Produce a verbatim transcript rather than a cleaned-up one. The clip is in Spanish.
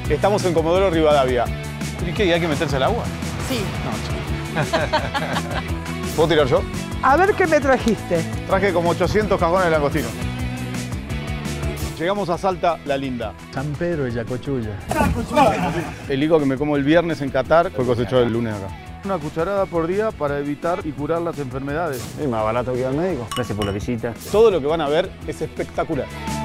Estamos en Comodoro Rivadavia. ¿Y qué? ¿Hay que meterse al agua? Sí. No, ¿Puedo tirar yo? A ver qué me trajiste. Traje como ochocientos cajones de langostino. Llegamos a Salta La Linda. San Pedro de Yacochulla. El higo que me como el viernes en Qatar fue cosechado el lunes acá. Una cucharada por día para evitar y curar las enfermedades. Es más barato que ir al médico. Gracias por la visita. Todo lo que van a ver es espectacular.